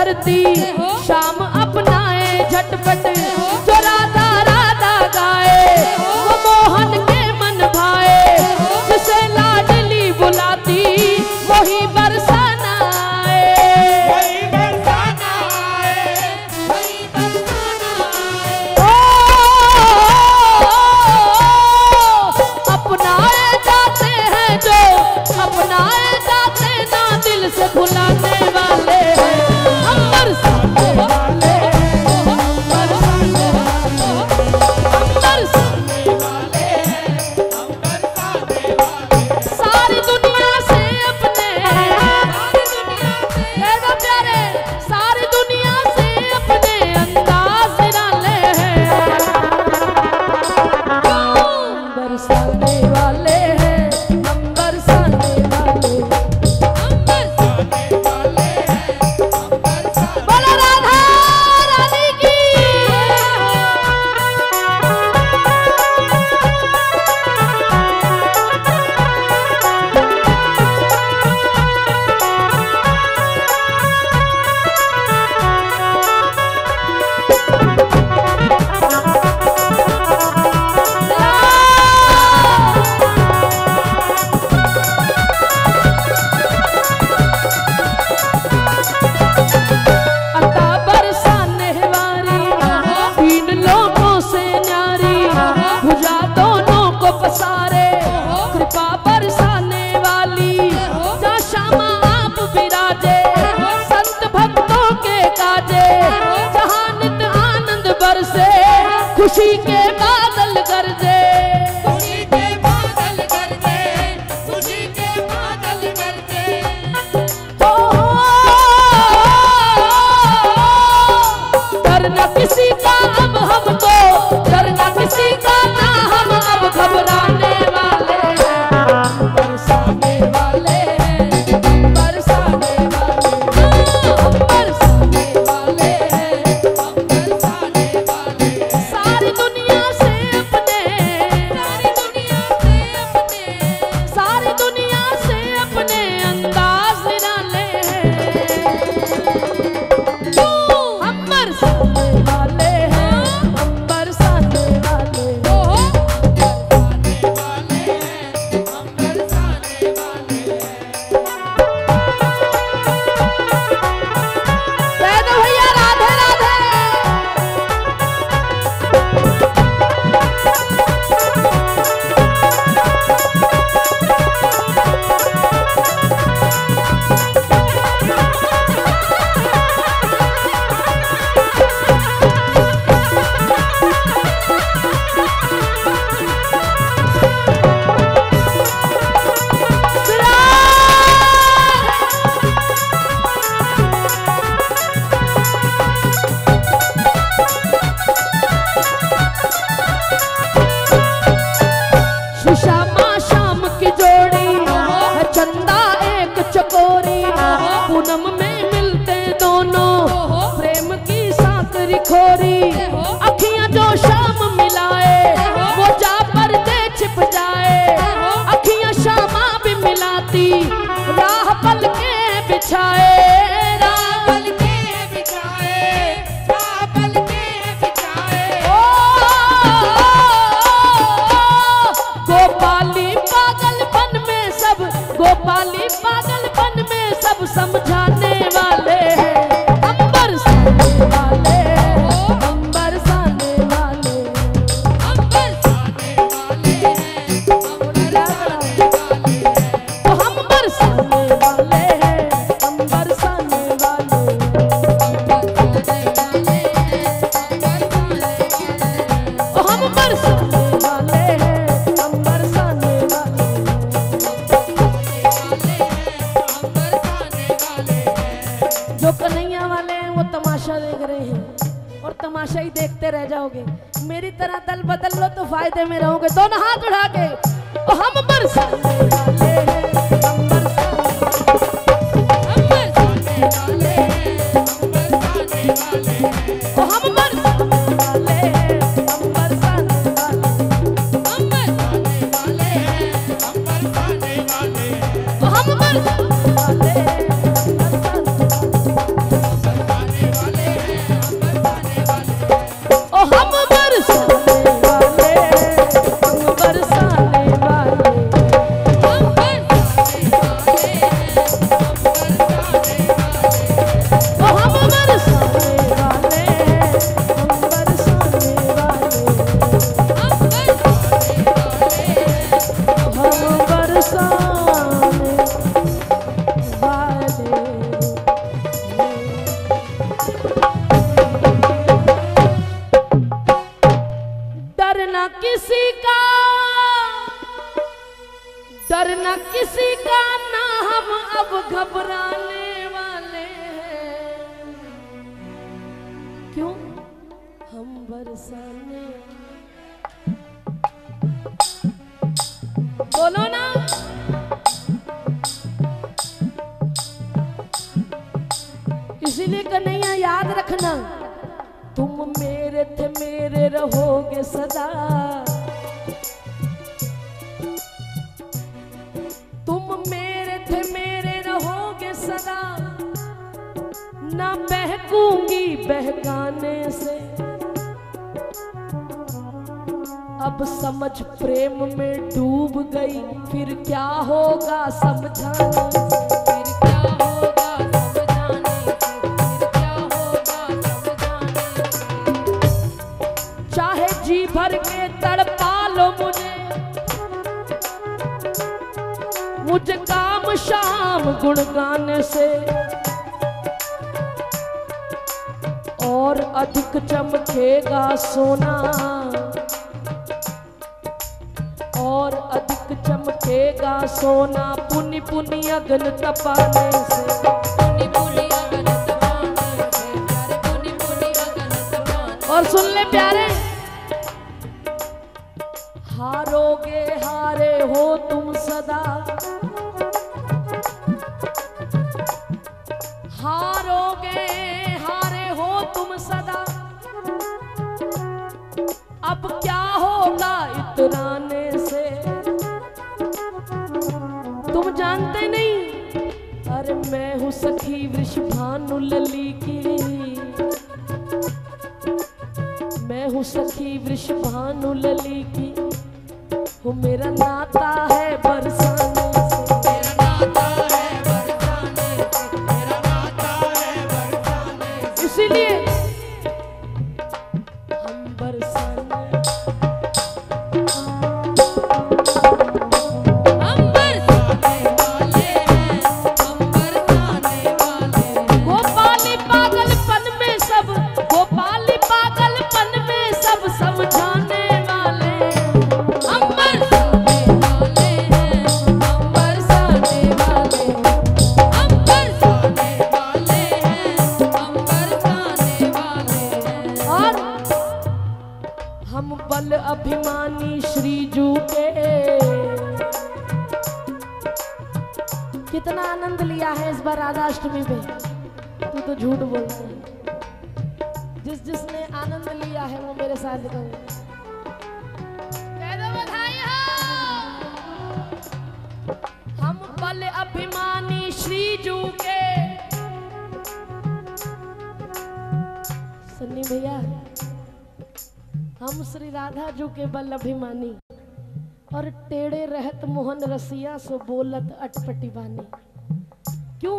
धरती शाम अपनाए झटपट, जो राधा राधा गाए वो मोहन के मन भाए, जिसे लाडली बुलाती वही बरसाना आए, वही बरसाना आए, वही बरसाना आए। अपनाए जाते हैं जो अपनाए जाते ना दिल से भुलाने वाले हैं, हम बरसाने वाले हैं, हम बरसाने वाले हैं, हम बरसाने वाले हैं, हम बरसाने वाले हैं। सारी दुनिया से अपने प्यारे, सारी दुनिया से अपने अंदाज निराले हैं, बरसाने वाले हैं, हम बरसाने वाले हैं, हम बरसाने वाले हैं, हम बरसाने। बोलो राधा रानी की। अता बरसाने वाली तीन लोगों से न्यारी, भुजा दोनों को पसारे कृपा बरसाने वाली, जा श्यामा आप विराजे संत भक्तों के काजे, जहाँ नित आनंद बरसे खुशी के बादल गरजे, खुशी के बादल गरजे, खुशी के बादल गरजे। डरना किसी का अब हमको, डरना किसी का ना हम अब घबराने वाले हैं, बरसाने वाले हैं, बरसाने वाले हैं, हम बरसाने वाले हैं, हम बरसाने वाले हैं। सारी दुनिया से अपने, सारी दुनिया से अपने, सारी दुनिया से अपने अंदाज निराले हैं, हम बरसाने वाले हैं, हम बरसाने वाले हैं, बरसाने वाले हैं, हम बरसाने वाले हैं। कह दो भैया राधे राधे। श्यामा शाम की जोड़ी है चंदा एक चकोरी, पूनम में मिलते दोनों प्रेम की साकरी खोरी, अखियां जो शाम मिलाए वो जा पर्दे छिप जाए, अखियां शामा भी मिलाती राह पल के बिछाए, राह पल के बिछाए, राह पल के बिछाए। गोपाली पागलपन में सब, गोपाली पागलपन में सब समझाने वाले हैं, हम बरसाने वाले हैं, हम बरसाने वाले हैं, हम बरसाने वाले हैं, हम बरसाने वाले हैं, तो हम बरसाने वाले हैं, हम बरसाने वाले हैं, हम बरसाने वाले हैं, हम बरसाने वाले हैं, हम बरसाने वाले हैं। जो कन्हैया वाले हैं वो तमाशा देख रहे हैं और तमाशा ही देखते रह जाओगे, मेरी तरह दल बदल लो तो फायदे में रहोगे। दोनों हाथ उठा के, तो हम बरसाने वाले हैं, हम बरसाने वाले हैं, हम बरसाने वाले हैं, तो हम बरसाने वाले हैं, हम बरसाने वाले हैं, हम बरसाने वाले हैं, हम बरसाने वाले हैं, तो हम बरसाने वाले हैं, हम बरसाने वाले हैं। डरना किसी का, डरना किसी का, ना हम अब घबराने वाले हैं। क्यों? हम बरसाने। बोलो ना। इसीलिए कन्हैया याद रखना, तुम मेरे थे मेरे रहोगे सदा, तुम मेरे थे मेरे रहोगे सदा, ना बहकूंगी बहकाने से। अब समझ प्रेम में डूब गई, फिर क्या होगा समझाने से, फिर क्या होगा समझाने से, फिर क्या होगा समझाने से। चाहे जी भर के तड़पा लो मुझे काम शाम गुण गाने से, और अधिक चमकेगा सोना, और अधिक चमकेगा सोना, पुनि पुनि अगन तपाने से, पुनि पुनि अगन तपाने से, प्यारे पुनि पुनि अगन तपाने। और सुन ले प्यारे, हारोगे हारे हो तुम सदा, हारोगे हारे हो तुम सदा, अब क्या होगा इतराने से। तुम जानते नहीं, अरे मैं हूँ सखी वृषभानु लली की, मैं हूँ सखी वृषभानु लली की, वो मेरा नाता है बरसाने से, मेरा नाता है बरसाने से, मेरा नाता है बरसाने से। इसीलिए हम बरसाने, हम बरसाने वाले हैं, हम बरसाने वाले हैं। गोपाली पागलपन में सब, गोपाली पागलपन में सब समझाने वाले हैं। हम बरसाने वाले हैं, हम बरसाने वाले हैं, हम बरसाने वाले हैं, हम बरसाने वाले हैं। और हम बल अभिमानी श्रीजू के, कितना आनंद लिया है इस बार राधाष्टमी पे। तू तो झूठ बोलता है, जिसने आनंद लिया है वो मेरे साथ कहो, कह दो बधाई हो। हम बल अभिमानी श्रीजू के, सन्नी भैया, हम श्री राधा जू के बल अभिमानी, और टेढ़े रहत मोहन रसिया सो बोलत अटपटी बानी। क्यों?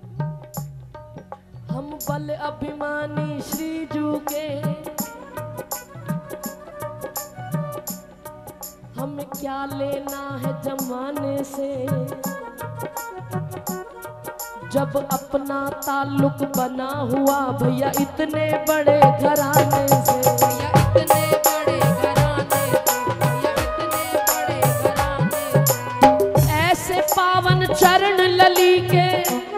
हम बल अभिमानी श्रीजू के, हमें क्या लेना है जमाने से, जब अपना ताल्लुक बना हुआ भैया इतने बड़े घराने से, भैया इतने बड़े घराने से, भैया इतने बड़े घराने से। ऐसे पावन चरण लली के,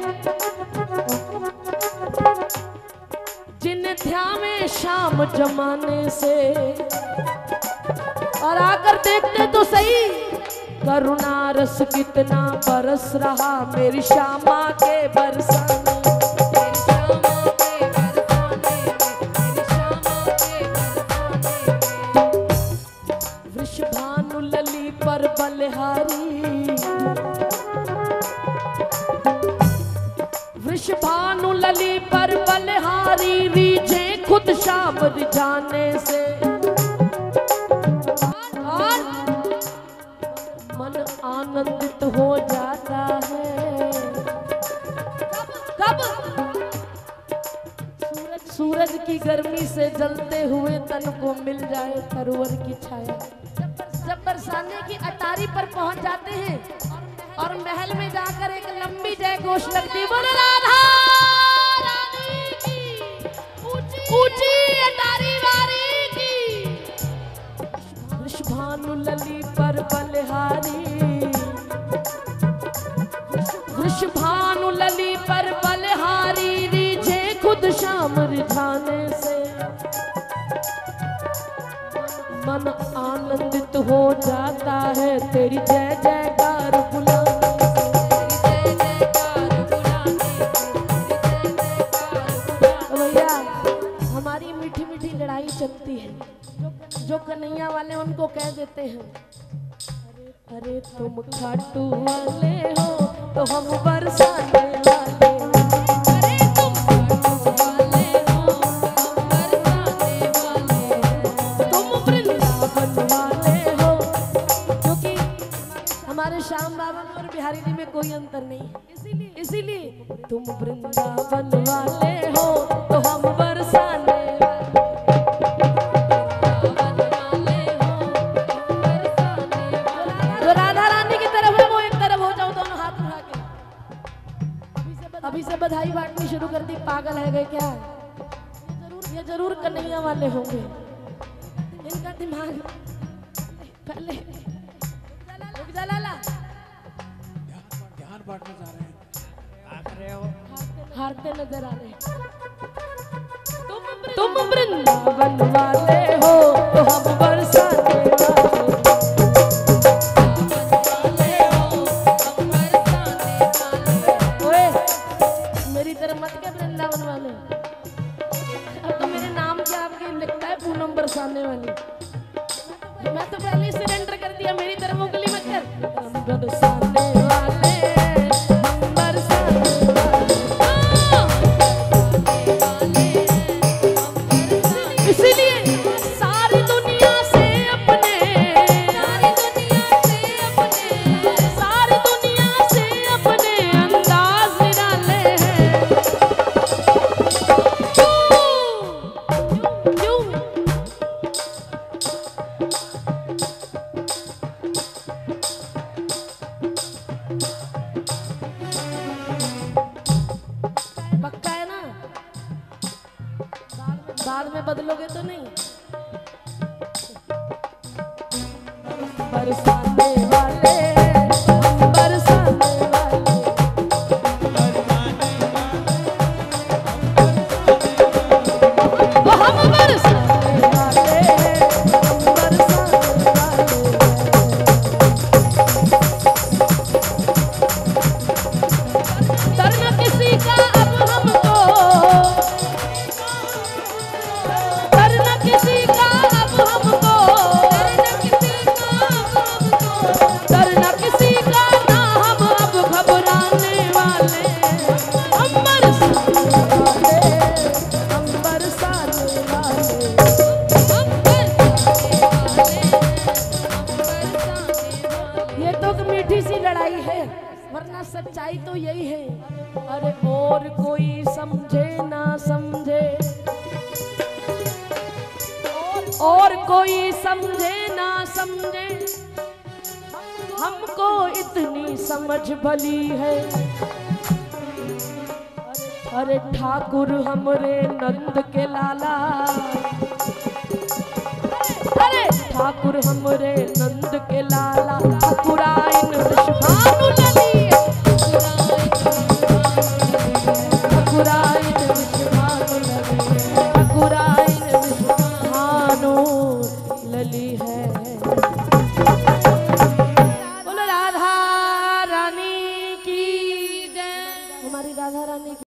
जिन्हें ध्यावे शाम जमाने से, और आकर देखते तो सही, करुणा रस कितना बरस रहा मेरी श्यामा के बरसाने, मेरी श्यामा के बरसाने, मेरी श्यामा के बरसाने। वृषभानु लली पर बलिहारी, वृषभानु लली पर बलिहारी, रीझे खुद शाम रिझाने से। मन आनंदित हो जाता है कब? सूरज की गर्मी से जलते हुए तन को मिल जाए सरोवर की छाया। जब बरसाने की अटारी पर पहुंच जाते हैं और महल में जाकर एक लंबी जय घोष लगती, बोलो राधा रानी की ऊंची अटारी वारी की। पर बलिहारी, वृषभानु लली पर बलिहारी, रिझे खुद श्याम रिझाने से। मन आनंदित हो जाता है तेरी जय जयकार बुलाने से। भैया हमारी मीठी मीठी लड़ाई चलती है, जो कन्हैया वाले उनको कह देते हैं, अरे तुम खाटू वाले हो तो हम बरसाने वाले, अरे तुम खाटू वाले हो हम बरसाने वाले, तुम वृंदावन वाले हो। क्योंकि हमारे श्याम बाबा में और बिहारी जी में कोई अंतर नहीं, इसीलिए तुम वृंदावन वाले हो तो हम बरसाने अभी से बधाई बांटनी शुरू कर दी। पागल है गए क्या? ये जरूर कन्हैया वाले होंगे, इनका दिमाग पहले ध्यान बांटने जा रहे हैं, हारते नजर आ रहे। तुम वृंदावन वाले हो तो हम बरसाने बरसाने वाली। मैं तो पहले ही सरेंडर कर दिया, मेरी तरफ उंगली मत कर। बरसाने वाले हम बरसाने वाले, इसीलिए सारी दुनिया से अपने, सारी दुनिया से अपने अंदाज निराले हैं। क्यों बाद में बदलोगे तो नहीं? बरसाने वाले हम बरसाने वाले, हम बरसाने वाले, हम बरसाने वाले। डरना किसी का अब हमको, किसी का अब हमको, डरना किसी का ना, हम अब घबराने वाले, हम बरसाने वाले, हम बरसाने वाले, हम बरसाने वाले। ये तो मीठी सी लड़ाई है, वरना सच्चाई तो यही है। अरे और कोई समझे ना समझे, और कोई समझे ना समझे, हमको इतनी समझ भली है। अरे ठाकुर हमरे नंद के लाला, अरे ठाकुर हमरे नंद के लाला, ठाकुराइन वृषभानु लली, ठाकुराइन वृषभानु लली, ठाकुराइन वृषभानु लली है। बोलो राधा रानी की जय। हमारी राधा रानी की